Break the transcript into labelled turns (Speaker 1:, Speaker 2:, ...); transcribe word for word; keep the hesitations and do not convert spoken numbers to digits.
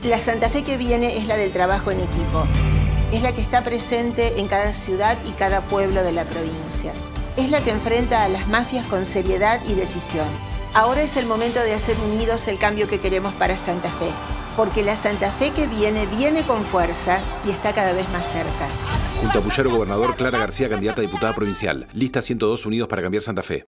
Speaker 1: La Santa Fe que viene es la del trabajo en equipo. Es la que está presente en cada ciudad y cada pueblo de la provincia. Es la que enfrenta a las mafias con seriedad y decisión. Ahora es el momento de hacer unidos el cambio que queremos para Santa Fe, porque la Santa Fe que viene, viene con fuerza y está cada vez más cerca.
Speaker 2: Junto a Puyaro, gobernador, Clara García, candidata a diputada provincial. Lista ciento dos, Unidos para Cambiar Santa Fe.